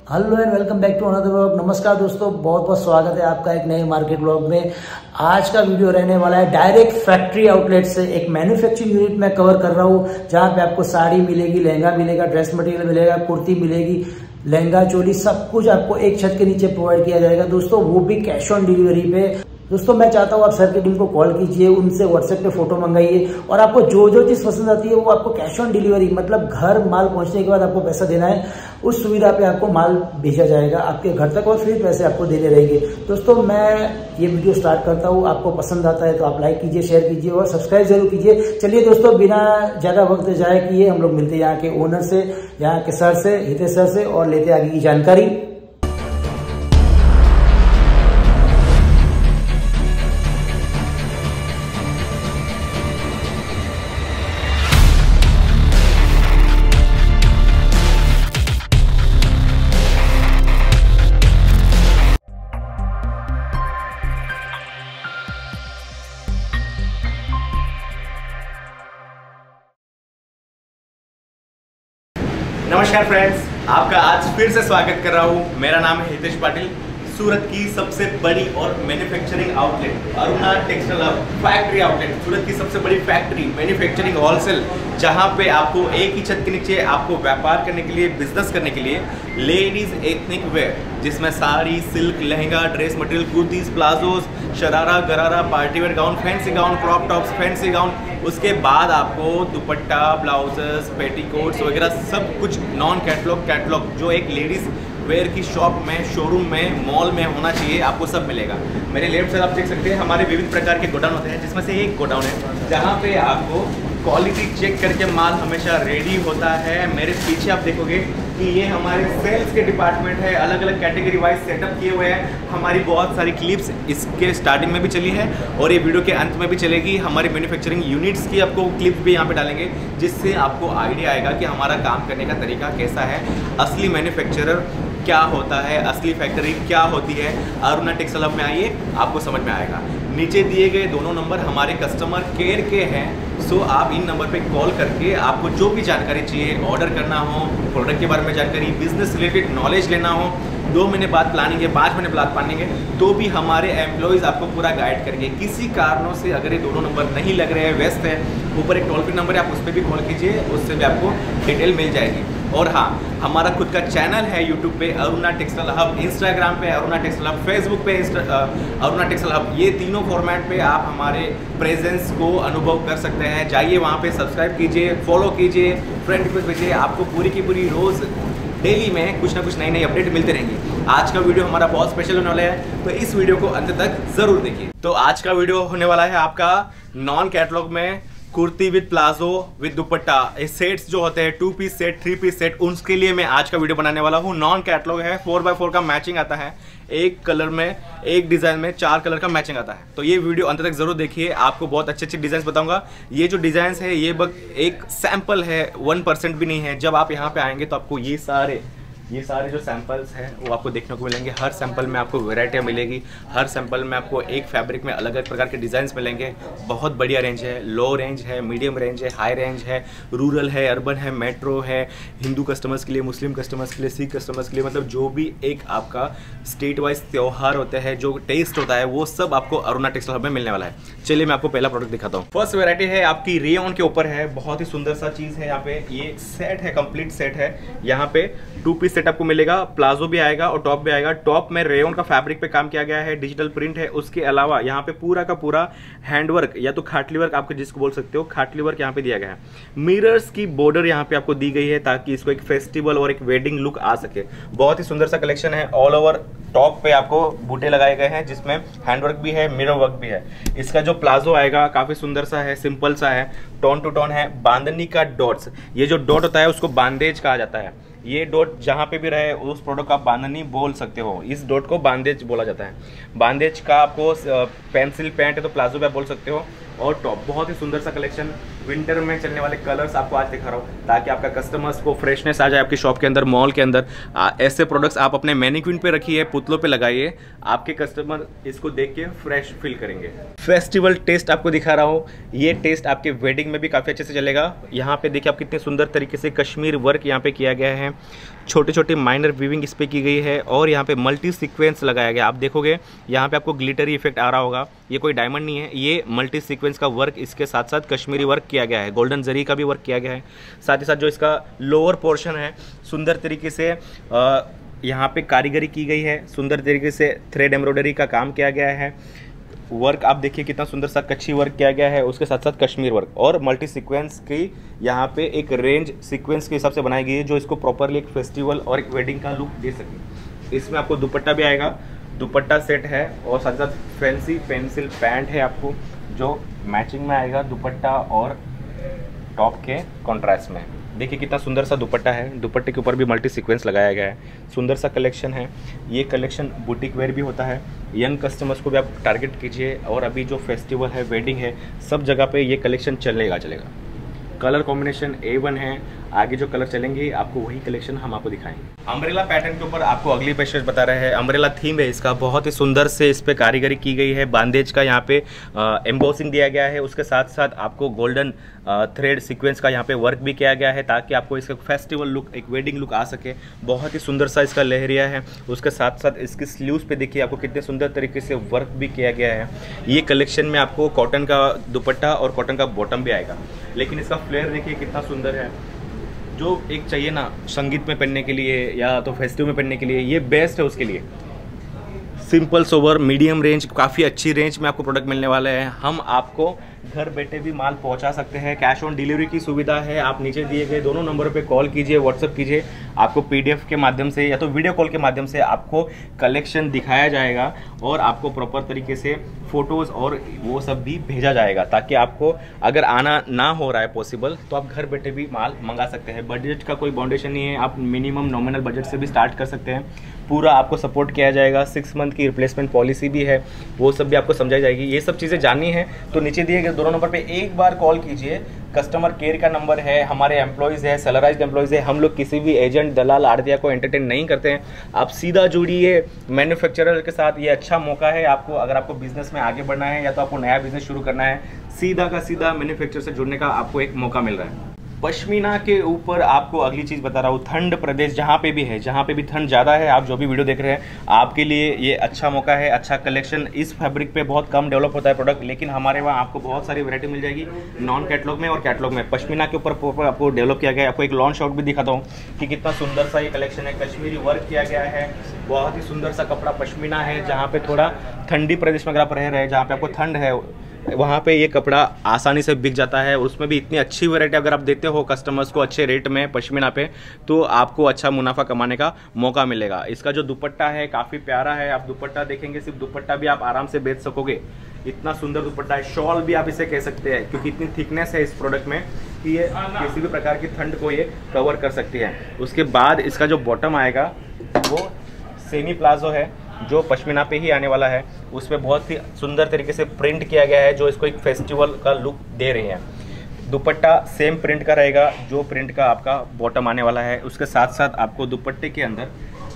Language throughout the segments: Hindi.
Hello and welcome back to another vlog. नमस्कार दोस्तों, बहुत बहुत स्वागत है आपका एक नए मार्केट व्लॉग में। आज का वीडियो रहने वाला है डायरेक्ट फैक्ट्री आउटलेट से एक मैन्युफैक्चरिंग यूनिट में कवर कर रहा हूँ, जहाँ पे आपको साड़ी मिलेगी, लहंगा मिलेगा, ड्रेस मटेरियल मिलेगा, कुर्ती मिलेगी, लहंगा चोली सब कुछ आपको एक छत के नीचे प्रोवाइड किया जाएगा दोस्तों, वो भी कैश ऑन डिलीवरी पे। दोस्तों मैं चाहता हूँ आप सर की टीम को कॉल कीजिए, उनसे व्हाट्सएप पे फोटो मंगाइए और आपको जो जो चीज पसंद आती है वो आपको कैश ऑन डिलीवरी, मतलब घर माल पहुंचने के बाद आपको पैसा देना है, उस सुविधा पे आपको माल भेजा जाएगा आपके घर तक और फिर पैसे आपको देने रहेंगे। दोस्तों मैं ये वीडियो स्टार्ट करता हूँ, आपको पसंद आता है तो आप लाइक कीजिए, शेयर कीजिए और सब्सक्राइब जरूर कीजिए। चलिए दोस्तों बिना ज्यादा वक्त जाए किए हम लोग मिलते हैं यहाँ के ओनर से, यहाँ के सर से, हितेश सर से, और लेते आगे की जानकारी। नमस्कार फ्रेंड्स, आपका आज फिर से स्वागत कर रहा हूँ। मेरा नाम है हितेश पाटिल। सूरत की सबसे बड़ी और manufacturing outlet Aruna textile hub factory outlet, Surat की सबसे बड़ी फैक्ट्री मैन्युफैक्चरिंग होलसेल, जहाँ पे आपको एक ही छत के नीचे आपको व्यापार करने के लिए, बिजनेस करने के लिए लेडीज एथनिक वेयर, जिसमें sari, silk, lehenga, dress material, kurtis, palazzos, sharara, gharara, party wear gown, fancy gown, crop tops, fancy gown, उसके बाद आपको दुपट्टा, ब्लाउजेस, पेटीकोट्स वगैरह सब कुछ नॉन कैटलॉग जो एक लेडीज़ वेयर की शॉप में, शोरूम में, मॉल में होना चाहिए, आपको सब मिलेगा। मेरे लेफ्ट साइड आप देख सकते हैं हमारे विविध प्रकार के गोडाउन होते हैं, जिसमें से एक गोडाउन है जहाँ पे आपको क्वालिटी चेक करके माल हमेशा रेडी होता है। मेरे पीछे आप देखोगे कि ये हमारे सेल्स के डिपार्टमेंट है, अलग अलग कैटेगरी वाइज सेटअप किए हुए हैं। हमारी बहुत सारी क्लिप्स इसके स्टार्टिंग में भी चली है और ये वीडियो के अंत में भी चलेगी। हमारी मैन्युफैक्चरिंग यूनिट्स की आपको क्लिप भी यहाँ पे डालेंगे, जिससे आपको आइडिया आएगा कि हमारा काम करने का तरीका कैसा है, असली मैन्युफैक्चरर क्या होता है, असली फैक्ट्री क्या होती है। अरुणा टेक्सटाइल हब में आइए, आपको समझ में आएगा। नीचे दिए गए दोनों नंबर हमारे कस्टमर केयर के हैं, सो आप इन नंबर पे कॉल करके आपको जो भी जानकारी चाहिए, ऑर्डर करना हो, प्रोडक्ट के बारे में जानकारी, बिजनेस रिलेटेड नॉलेज लेना हो, 2 महीने बाद प्लानिंग है, 5 महीने बाद प्लानिंग है, तो भी हमारे एम्प्लॉयज़ आपको पूरा गाइड करेंगे। किसी कारणों से अगर ये दोनों नंबर नहीं लग रहे हैं, व्यस्त है, ऊपर एक टोल फ्री नंबर है, आप उस पर भी कॉल कीजिए, उससे भी आपको डिटेल मिल जाएगी। और हाँ, हमारा खुद का चैनल है यूट्यूब पे अरुणा टेक्सटाइल हब, इंस्टाग्राम पे अरुणा टेक्सटाइल हब, फेसबुक पे अरुणा टेक्सटाइल हब, ये तीनों फॉर्मेट पे आप हमारे प्रेजेंस को अनुभव कर सकते हैं। जाइए वहाँ पे, सब्सक्राइब कीजिए, फॉलो कीजिए, फ्रेंड रिक्वेस्ट भेजिए, आपको पूरी की पूरी रोज़ डेली में कुछ ना कुछ नई नई अपडेट मिलते रहेंगी। आज का वीडियो हमारा बहुत स्पेशल होने वाला है, तो इस वीडियो को अंत तक जरूर देखिए। तो आज का वीडियो होने वाला है आपका नॉन कैटलॉग में kurti with palazzo with dupatta, ये सेट्स जो होते हैं 2 पीस सेट, 3 पीस सेट, उसके लिए मैं आज का वीडियो बनाने वाला हूँ। नॉन कैटलॉग है, 4x4 का मैचिंग आता है, एक कलर में, एक डिज़ाइन में 4 कलर का मैचिंग आता है। तो ये वीडियो अंत तक जरूर देखिए, आपको बहुत अच्छे अच्छे डिज़ाइन बताऊंगा। ये जो डिज़ाइन है ये बस एक सैम्पल है, 1% भी नहीं है। जब आप यहाँ पे आएंगे तो आपको ये सारे जो सैंपल्स हैं वो आपको देखने को मिलेंगे। हर सैंपल में आपको वैरायटियाँ मिलेगी, हर सैंपल में आपको एक फैब्रिक में अलग अलग प्रकार के डिज़ाइंस मिलेंगे। बहुत बढ़िया रेंज है, लो रेंज है, मीडियम रेंज है, हाई रेंज है, रूरल है, अर्बन है, मेट्रो है, हिंदू कस्टमर्स के लिए, मुस्लिम कस्टमर्स के लिए, सिख कस्टमर्स के लिए, मतलब जो भी एक आपका स्टेट वाइज त्यौहार होता है, जो टेस्ट होता है, वो सब आपको अरुणा टेक्सटाइल हब में मिलने वाला है। चलिए मैं आपको पहला प्रोडक्ट दिखाता हूँ। फर्स्ट वेरायटी है आपकी रेयॉन के ऊपर है, बहुत ही सुंदर सा चीज़ है। यहाँ पे ये सेट है, कंप्लीट सेट है। यहाँ पे 2 पीस सेट आपको मिलेगा, प्लाजो भी आएगा और टॉप भी आएगा। टॉप में रेयॉन का फैब्रिक पे काम किया गया है, डिजिटल प्रिंट है। उसके अलावा यहाँ पे पूरा का पूरा हैंडवर्क या तो खाटली वर्क, आपको जिसको बोल सकते हो, खाटली वर्क यहाँ पे दिया गया है। मिरर्स की बॉर्डर यहाँ पे आपको दी गई है ताकि इसको एक फेस्टिवल और एक वेडिंग लुक आ सके। बहुत ही सुंदर सा कलेक्शन है। ऑल ओवर टॉप पे आपको बूटे लगाए गए हैं, जिसमें हैंडवर्क भी है, मिरर वर्क भी है। इसका जो प्लाजो आएगा काफी सुंदर सा है, सिंपल सा है, टोन टू टोन है। बांधनी का डॉट्स, ये जो डॉट होता है उसको बांदेज कहा जाता है। ये डॉट जहाँ पे भी रहे उस प्रोडक्ट को आप बांधनी बोल सकते हो, इस डॉट को बांदेज बोला जाता है। बांदेज का आपको पेंसिल पैंट है तो प्लाजो भी आप बोल सकते हो। और टॉप बहुत ही सुंदर सा कलेक्शन, विंटर में चलने वाले कलर्स आपको आज दिखा रहा हूँ ताकि आपका कस्टमर्स को फ्रेशनेस आ जाए आपकी शॉप के अंदर, मॉल के अंदर। ऐसे प्रोडक्ट्स आप अपने मैनिक्विन पे रखिए, पुतलों पे लगाइए, आपके कस्टमर इसको देख के फ्रेश फील करेंगे। फेस्टिवल टेस्ट आपको दिखा रहा हूँ, ये टेस्ट आपके वेडिंग में भी काफ़ी अच्छे से चलेगा। यहाँ पे देखिए आप कितने सुंदर तरीके से कश्मीर वर्क यहाँ पे किया गया है। हैं, छोटे छोटे माइनर वीविंग इस पर की गई है और यहाँ पे मल्टी सीक्वेंस लगाया गया। आप देखोगे यहाँ पे आपको ग्लिटरी इफेक्ट आ रहा होगा, ये कोई डायमंड नहीं है, ये मल्टी सीक्वेंस का वर्क, इसके साथ साथ कश्मीरी वर्क किया गया है, गोल्डन जरी का भी वर्क किया गया है। साथ ही साथ जो इसका लोअर पोर्शन है सुंदर तरीके से यहाँ पे कारीगरी की गई है, सुंदर तरीके से थ्रेड एम्ब्रॉयडरी का काम किया गया है। वर्क आप देखिए कितना सुंदर सा कच्ची वर्क किया गया है, उसके साथ साथ कश्मीर वर्क और मल्टी सीक्वेंस की यहाँ पे एक रेंज सीक्वेंस के हिसाब से बनाई गई है जो इसको प्रॉपरली एक फेस्टिवल और एक वेडिंग का लुक दे सके। इसमें आपको दुपट्टा भी आएगा, दुपट्टा सेट है और साथ साथ फैंसी पेंसिल पैंट है आपको जो मैचिंग में आएगा दुपट्टा और टॉप के कॉन्ट्रास्ट में। देखिए कितना सुंदर सा दुपट्टा है, दुपट्टे के ऊपर भी मल्टी सीक्वेंस लगाया गया है, सुंदर सा कलेक्शन है। ये कलेक्शन बुटीक वेयर भी होता है, यंग कस्टमर्स को भी आप टारगेट कीजिए और अभी जो फेस्टिवल है, वेडिंग है, सब जगह पे ये कलेक्शन चलेगा। कलर कॉम्बिनेशन A1 है, आगे जो कलर चलेंगे आपको वही कलेक्शन हम आपको दिखाएंगे। अम्ब्रेला पैटर्न के ऊपर आपको अगली पेशकश बता रहे हैं, अम्ब्रेला थीम है इसका, बहुत ही सुंदर से इस पे कारीगरी की गई है, बांदेज का यहाँ पे एम्बोसिंग दिया गया है, उसके साथ साथ आपको गोल्डन थ्रेड सीक्वेंस का यहाँ पे वर्क भी किया गया है ताकि आपको इसका फेस्टिवल लुक, एक वेडिंग लुक आ सके। बहुत ही सुंदर सा इसका लहरिया है, उसके साथ साथ इसकी स्लीव्स पे देखिए आपको कितने सुंदर तरीके से वर्क भी किया गया है। ये कलेक्शन में आपको कॉटन का दुपट्टा और कॉटन का बॉटम भी आएगा, लेकिन इसका फ्लेयर देखिए कितना सुंदर है। जो एक चाहिए ना संगीत में पहनने के लिए या तो फेस्टिव में पहनने के लिए, ये बेस्ट है उसके लिए। सिंपल सोवर मीडियम रेंज, काफ़ी अच्छी रेंज में आपको प्रोडक्ट मिलने वाले हैं। हम आपको घर बैठे भी माल पहुंचा सकते हैं, कैश ऑन डिलीवरी की सुविधा है। आप नीचे दिए गए दोनों नंबरों पे कॉल कीजिए, व्हाट्सएप कीजिए, आपको PDF के माध्यम से या तो वीडियो कॉल के माध्यम से आपको कलेक्शन दिखाया जाएगा और आपको प्रॉपर तरीके से फोटोज़ और वो सब भी भेजा जाएगा ताकि आपको अगर आना ना हो रहा है पॉसिबल तो आप घर बैठे भी माल मंगा सकते हैं। बजट का कोई बाउंडेशन नहीं है, आप मिनिमम नॉमिनल बजट से भी स्टार्ट कर सकते हैं। पूरा आपको सपोर्ट किया जाएगा, 6 मंथ की रिप्लेसमेंट पॉलिसी भी है, वो सब भी आपको समझाई जाएगी। ये सब चीज़ें जाननी है तो नीचे दिए गए दोनों नंबर पे एक बार कॉल कीजिए। कस्टमर केयर का नंबर है, हमारे एम्प्लॉयज़ है, सैलराइज्ड एम्प्लॉयज़ है, हम लोग किसी भी एजेंट, दलाल, आड़तिया को एंटरटेन नहीं करते हैं। आप सीधा जुड़िए मैन्युफैक्चरर के साथ, ये अच्छा मौका है आपको। अगर आपको बिजनेस में आगे बढ़ना है या तो आपको नया बिजनेस शुरू करना है, सीधा का सीधा मैन्युफैक्चरर से जुड़ने का आपको एक मौका मिल रहा है। पश्मीना के ऊपर आपको अगली चीज़ बता रहा हूँ, ठंड प्रदेश जहाँ पे भी है, जहाँ पे भी ठंड ज़्यादा है, आप जो भी वीडियो देख रहे हैं, आपके लिए ये अच्छा मौका है, अच्छा कलेक्शन। इस फैब्रिक पे बहुत कम डेवलप होता है प्रोडक्ट, लेकिन हमारे वहाँ आपको बहुत सारी वैरायटी मिल जाएगी नॉन कैटलॉग में और कैटलॉग में। पश्मीना के ऊपर आपको डेवलप किया गया है। आपको एक लॉन्च आउट भी दिखाता हूँ कि कितना सुंदर सा ये कलेक्शन है, कश्मीरी वर्क किया गया है, बहुत ही सुंदर सा कपड़ा पश्मीना है। जहाँ पे थोड़ा ठंडी प्रदेश में अगर आप रह रहे हैं, जहाँ पे आपको ठंड है, वहाँ पे ये कपड़ा आसानी से बिक जाता है। उसमें भी इतनी अच्छी वैरायटी अगर आप देते हो कस्टमर्स को अच्छे रेट में पश्मीना पे, तो आपको अच्छा मुनाफा कमाने का मौका मिलेगा। इसका जो दुपट्टा है काफ़ी प्यारा है, आप दुपट्टा देखेंगे, सिर्फ दुपट्टा भी आप आराम से बेच सकोगे, इतना सुंदर दुपट्टा है। शॉल भी आप इसे कह सकते हैं क्योंकि इतनी थिकनेस है इस प्रोडक्ट में कि ये किसी भी प्रकार की ठंड को ये कवर कर सकती है। उसके बाद इसका जो बॉटम आएगा वो सेमी प्लाजो है जो पश्मीना पे ही आने वाला है। उस पर बहुत ही सुंदर तरीके से प्रिंट किया गया है जो इसको एक फेस्टिवल का लुक दे रही है। दुपट्टा सेम प्रिंट का रहेगा जो प्रिंट का आपका बॉटम आने वाला है। उसके साथ साथ आपको दुपट्टे के अंदर,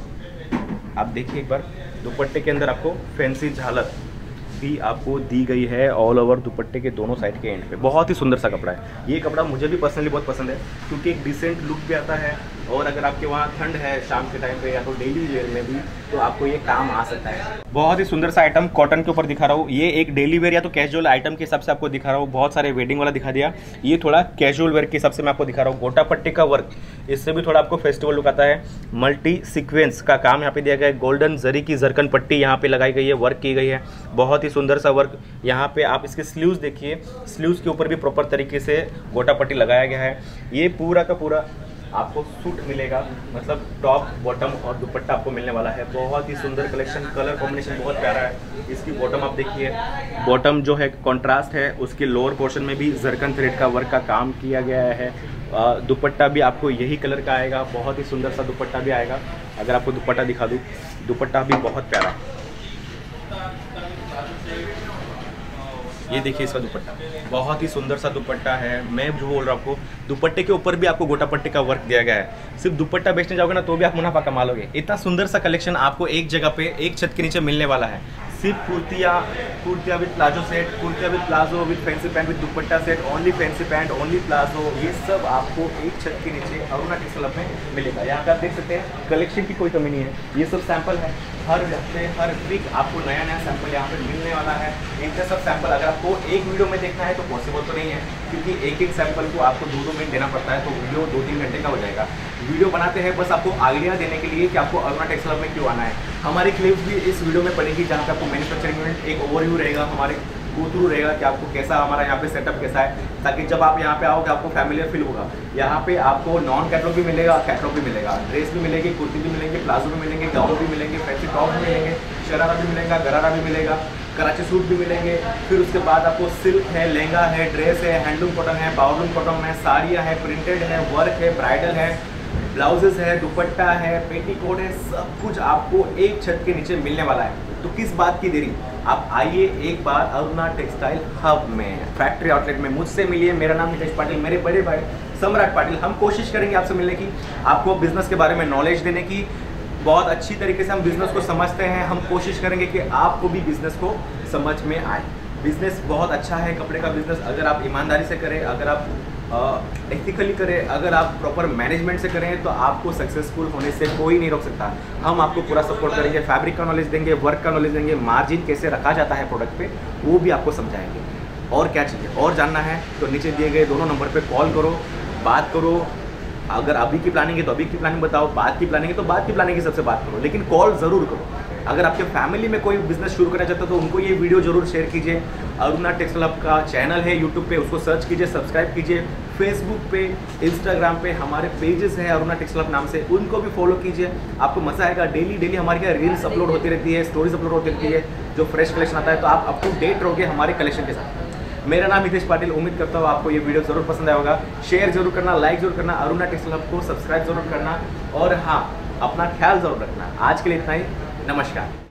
आप देखिए एक बार, दुपट्टे के अंदर आपको फैंसी झालर भी आपको दी गई है ऑल ओवर दुपट्टे के दोनों साइड के एंड पे। बहुत ही सुंदर सा कपड़ा है। ये कपड़ा मुझे भी पर्सनली बहुत पसंद है क्योंकि एक डिसेंट लुक भी आता है और अगर आपके वहाँ ठंड है शाम के टाइम पे या तो डेली वेयर में भी, तो आपको ये काम आ सकता है। बहुत ही सुंदर सा आइटम कॉटन के ऊपर दिखा रहा हूँ। ये एक डेली वेयर या तो कैजुअल आइटम के हिसाब से आपको दिखा रहा हूँ। बहुत सारे वेडिंग वाला दिखा दिया, ये थोड़ा कैजुअल वेयर के हिसाब से मैं आपको दिखा रहा हूँ। गोटा पट्टी का वर्क, इससे भी थोड़ा आपको फेस्टिवल लुक आता है। मल्टी सीक्वेंस का काम यहाँ पे दिया गया है। गोल्डन जरी की जरकन पट्टी यहाँ पे लगाई गई है, वर्क की गई है। बहुत ही सुंदर सा वर्क। यहाँ पे आप इसके स्लीव्स देखिए, स्लीव्स के ऊपर भी प्रॉपर तरीके से गोटा पट्टी लगाया गया है। ये पूरा का पूरा आपको सूट मिलेगा, मतलब टॉप बॉटम और दुपट्टा आपको मिलने वाला है। बहुत ही सुंदर कलेक्शन, कलर कॉम्बिनेशन बहुत प्यारा है। इसकी बॉटम आप देखिए, बॉटम जो है कंट्रास्ट है, उसके लोअर पोर्शन में भी जरकन थ्रेड का वर्क का काम किया गया है। दुपट्टा भी आपको यही कलर का आएगा, बहुत ही सुंदर सा दुपट्टा भी आएगा। अगर आपको दुपट्टा दिखा दूँ, दुपट्टा भी बहुत प्यारा है। ये देखिए इसका दुपट्टा, बहुत ही सुंदर सा दुपट्टा है। मैं जो बोल रहा हूँ आपको, दुपट्टे के ऊपर भी आपको गोटा पट्टी का वर्क दिया गया है। सिर्फ दुपट्टा बेचने जाओगे ना तो भी आप मुनाफा कमा लोगे। इतना सुंदर सा कलेक्शन आपको एक जगह पे, एक छत के नीचे मिलने वाला है। सिर्फ कुर्तियाँ विद प्लाजो सेट, कुर्तियाँ with palazzo with fancy pant with dupatta set, only fancy pant, only palazzo, ये सब आपको एक छत के नीचे अरुणा टेक्सटाइल हब में मिलेगा। यहाँ पे आप देख सकते हैं कलेक्शन की कोई कमी नहीं है, ये सब सैंपल है। हर हफ्ते हर वीक आपको नया नया सैंपल यहाँ पे मिलने वाला है। इनके सब सैंपल अगर आपको एक वीडियो में देखना है तो पॉसिबल तो नहीं है, क्योंकि एक एक सैंपल को आपको 2-2 मिनट देना पड़ता है, तो वीडियो 2-3 घंटे का हो जाएगा। वीडियो बनाते हैं बस आपको आइडिया देने के लिए कि आपको अरुणा टेक्सटाइल हब में क्यों आना है। हमारी क्लिप्स भी इस वीडियो में पड़ेगी, जहाँ पे आपको मैन्युफैक्चरिंग यूनिट एक ओवरव्यू रहेगा, हमारे गो थ्रू रहेगा कि आपको कैसा हमारा यहाँ पे सेटअप कैसा है, ताकि जब आप यहाँ पे आओगे आपको फैमिलियर फील होगा। यहाँ पे आपको नॉन कैटलॉग भी मिलेगा, कैटलॉग भी मिलेगा, ड्रेस भी मिलेगी, कुर्ती भी मिलेंगे, प्लाजो भी मिलेंगे, गाउन भी मिलेंगे, फैंसी टॉप भी मिलेंगे, शरारा भी मिलेगा, गरारा भी मिलेगा, कराची सूट भी मिलेंगे। फिर उसके बाद आपको सिल्क है, लहंगा है, ड्रेस है, हैंडलूम कॉटन है, बाउलूम कॉटन है, साड़ियाँ है, प्रिंटेड है, वर्क है, ब्राइडल है, ब्लाउजेस है, दुपट्टा है, पेटीकोट है, सब कुछ आपको एक छत के नीचे मिलने वाला है। तो किस बात की देरी, आप आइए एक बार अरुणा टेक्सटाइल हब में, फैक्ट्री आउटलेट में मुझसे मिलिए। मेरा नाम हितेश पाटिल, मेरे बड़े भाई सम्राट पाटिल। हम कोशिश करेंगे आपसे मिलने की, आपको बिजनेस के बारे में नॉलेज देने की। बहुत अच्छी तरीके से हम बिजनेस को समझते हैं। हम कोशिश करेंगे कि आपको भी बिजनेस को समझ में आए। बिजनेस बहुत अच्छा है, कपड़े का बिजनेस। अगर आप ईमानदारी से करें, अगर आप एथिकली करें, अगर आप प्रॉपर मैनेजमेंट से करें, तो आपको सक्सेसफुल होने से कोई नहीं रोक सकता। हम आपको पूरा सपोर्ट करेंगे, फैब्रिक का नॉलेज देंगे, वर्क का नॉलेज देंगे, मार्जिन कैसे रखा जाता है प्रोडक्ट पे वो भी आपको समझाएंगे। और क्या चाहिए और जानना है तो नीचे दिए गए दोनों नंबर पे कॉल करो, बात करो। अगर अभी की प्लानिंग है तो अभी की प्लानिंग बताओ, बाद की प्लानिंग है तो बाद की प्लानिंग की सबसे बात करो, लेकिन कॉल ज़रूर करो। अगर आपके फैमिली में कोई बिजनेस शुरू करना चाहता है तो उनको ये वीडियो जरूर शेयर कीजिए। अरुणा टेक्सटाइल हब का चैनल है यूट्यूब पे, उसको सर्च कीजिए, सब्सक्राइब कीजिए। फेसबुक पे, इंस्टाग्राम पे हमारे पेजेस हैं अरुणा टेक्सटाइल हब नाम से, उनको भी फॉलो कीजिए। आपको मजा आएगा। डेली हमारे यहाँ रील्स अपलोड होती रहती है, स्टोरीज अपलोड होती रहती है, जो फ्रेश कलेक्शन आता है, तो आप अप टू डेट रहोगे हमारे कलेक्शन के साथ। मेरा नाम हितेश पाटिल। उम्मीद करता हूँ आपको ये वीडियो जरूर पसंद आया होगा। शेयर जरूर करना, लाइक जरूर करना, अरुणा टेक्सटाइल हब को सब्सक्राइब जरूर करना, और हाँ, अपना ख्याल जरूर रखना। आज के लिए इतना ही, नमस्कार।